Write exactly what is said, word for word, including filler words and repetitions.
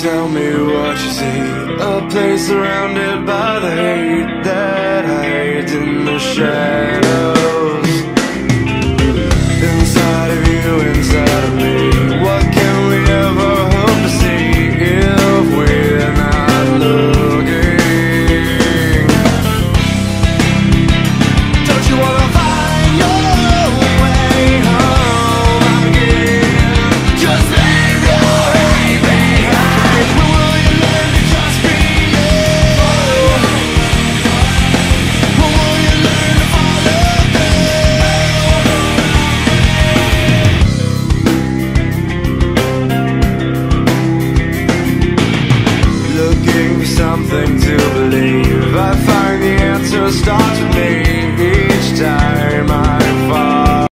tell me what you see. A place surrounded by the hate that hides in the shadows.